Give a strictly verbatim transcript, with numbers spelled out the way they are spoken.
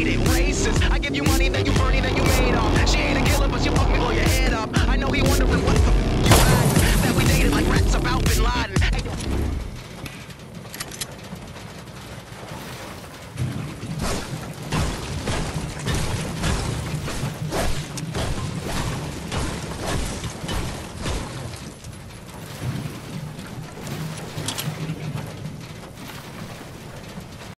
hate it. Racist. I give you money, then you burn it, then you made off. She ain't a killer, but she fuck me, blow your head up. I know he wondering what the f you had. That we dated like rats about Bin Laden.